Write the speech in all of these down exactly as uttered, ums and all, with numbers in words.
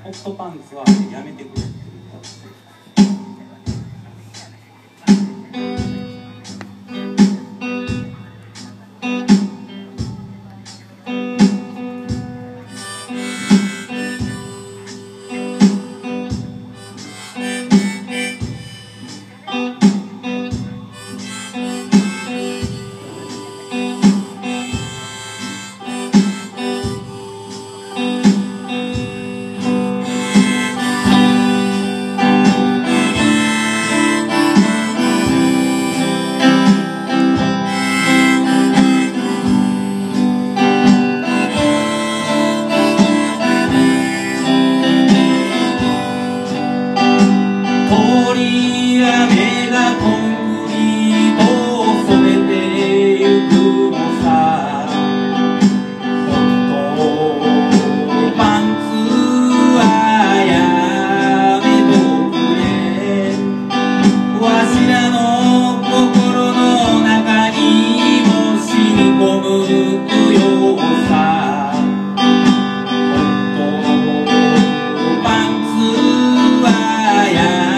ホットパンツはやめてくれっていう歌です。 鳥や雨がコンクリートを染めてゆくのさ。ホットパンツはやめとくれ。わしらの心の中にも染み込むようさ。ホットパンツはや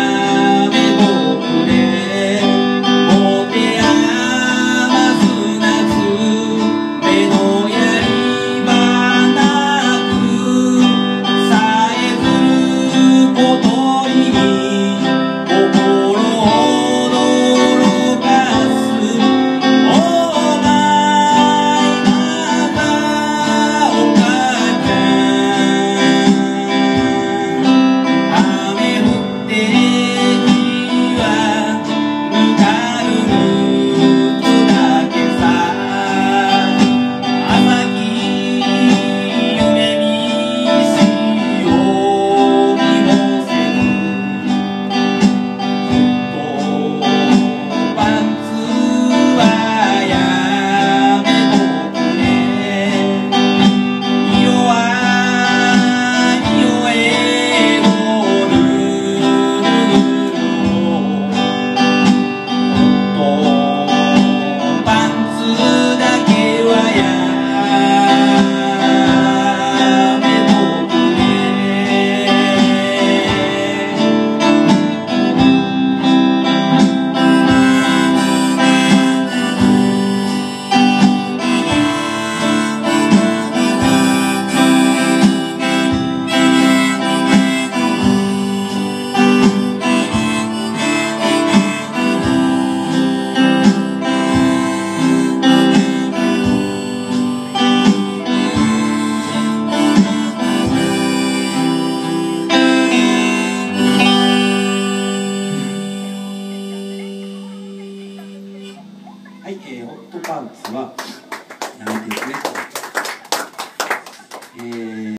はい、えー、ホットパンツはやめてくれ。えー